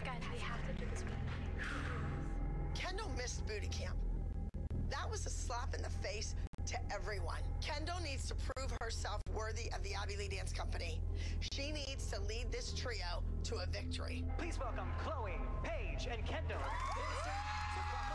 Guys, we have to do this booty camp. Kendall missed booty camp. That was a slap in the face to everyone. Kendall needs to prove herself worthy of the Abby Lee Dance Company. She needs to lead this trio to a victory. Please welcome Chloe, Paige, and Kendall.